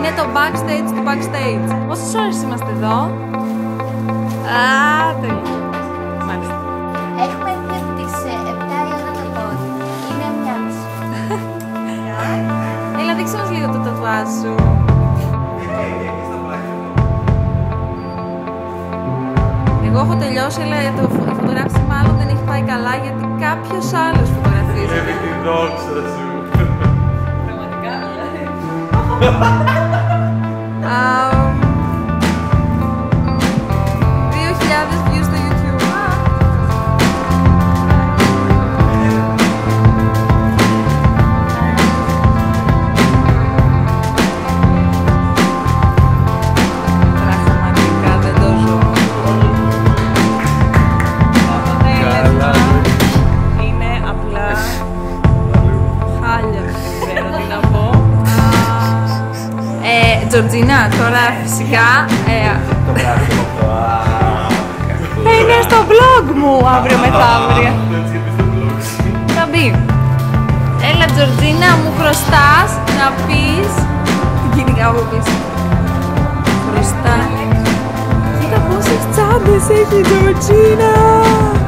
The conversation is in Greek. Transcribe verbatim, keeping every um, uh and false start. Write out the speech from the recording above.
Είναι το backstage του backstage. Πόσες ώρες είμαστε εδώ? Α, τέλεια. Μάλιστα. Έχουμε δει από τις επτά η ώρα το πόδι. Είναι μια μισή. Έλα, δείξε μας λίγο το τατουάζ σου. Εγώ έχω τελειώσει, αλλά το φωτογράφηση μάλλον δεν έχει πάει καλά γιατί κάποιος άλλος φωτογραφίζει. Είναι τη δόξα σου. Πραγματικά, δηλαδή. δύο χιλιάδες views στο YouTube. Πραγματικά δεν το ζω. Είναι απλά χάλια, δεν ξέρω τι να πω. Ε, Τζορτζίνα, τώρα φυσικά ε, θα είναι στο vlog μου αύριο μεθαύριο. Θα μπει. Έλα Τζορτζίνα, μου χρωστάς να πεις την κοινικά από πίσω. Χρωστά. Κοίτα πόσες τσάντες έχει η Τζορτζίνα.